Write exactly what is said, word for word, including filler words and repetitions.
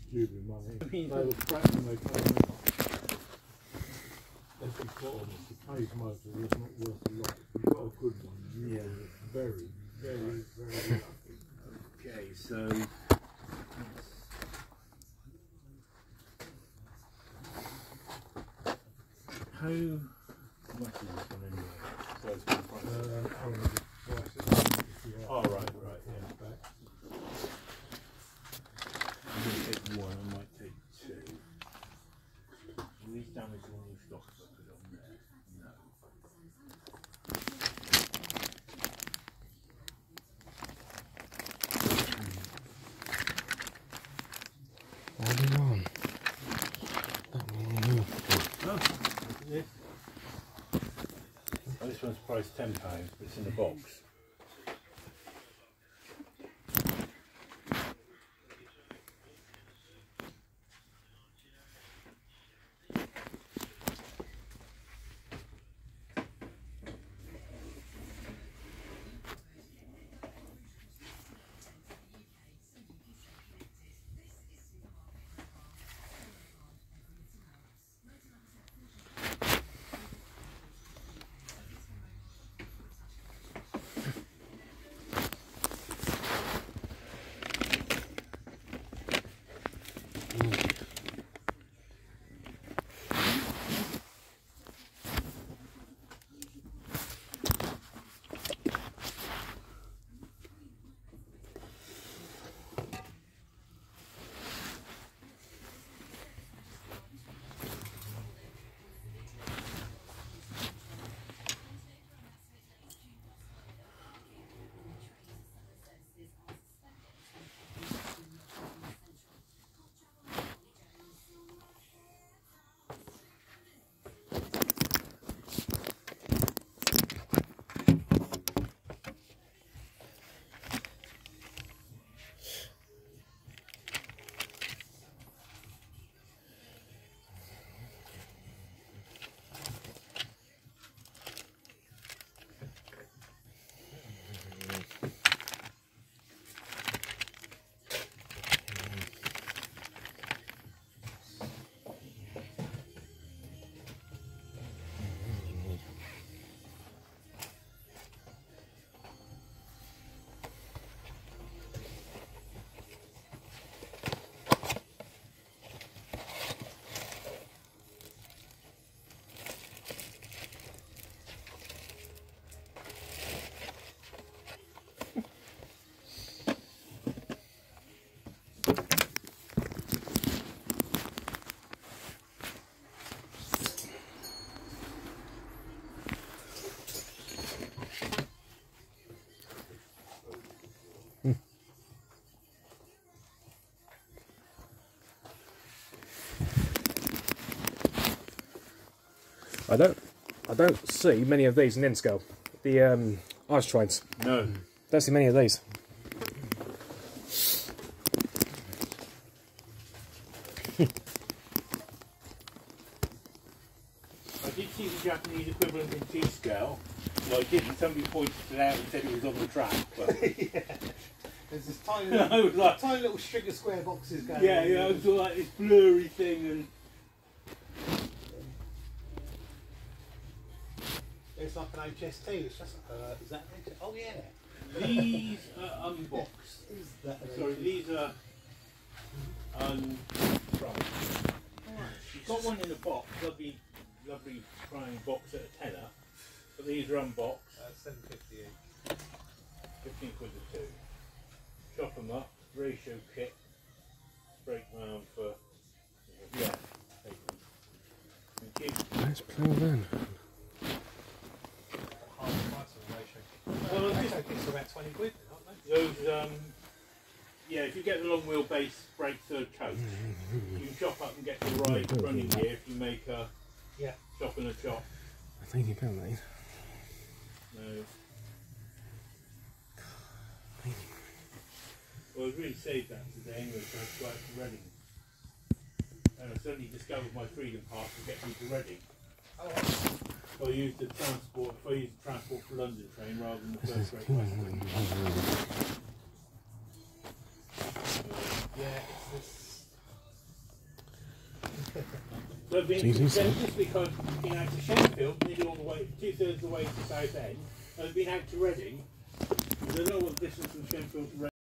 stupid money. They were crap when they came out. Let's be quite honest, the Case motor was not worth a lot. If you got a good one, you yeah. were very, very, very lucky. Okay, so how much is this one anyway? So it's been priced. Um, I don't know the price if you have Oh, right, right, yeah. back. I'm going to take one, I might take two. Will these damage all new stock if I put it on there? No. What do you want? That one, you. Oh, this. Oh, this one's priced ten pounds, but it's in the box. I don't, I don't see many of these in N-scale. The um, ice trains. No. Don't see many of these. I did see the Japanese equivalent in T-scale. Well, I didn't. Somebody pointed it out and said it was on the track. But Yeah. There's this tiny, I little, was like, tiny little string of square boxes going yeah, on. yeah, it was all like this blurry thing, and It's like an H S T. It's just uh, is that an H S T? Oh yeah. these are unboxed. Is that an Sorry, H S T? these are unfried. You've got one in a box, lovely, lovely crying box at a tenner, but these are unboxed. Uh, seven fifty each. fifteen quid a two. Chop them up, ratio kit, break round for, yeah, take them. Thank you. Let's play then. Half the price of the ratio. Well, Uh, this- ratio kits are about twenty quid, aren't they? Those, um, yeah, if you get the long wheelbase brake third coach, you can chop up and get the right running gear if you make a Yeah. chop and a chop. I think you can, mate. No. Well, I really saved that today anyway, so I had to go out to Reading. And I suddenly discovered my Freedom Pass to get me to Reading. Oh, right. So I used the transport, if I used the transport for London train rather than the first Great Western. Yeah, it's this. So I've been It's easy, so so. just because I've been out to Sheffield, nearly all the way, two thirds of the way to Southend, I've been out to Reading. I don't know what the distance from Sheffield to Reading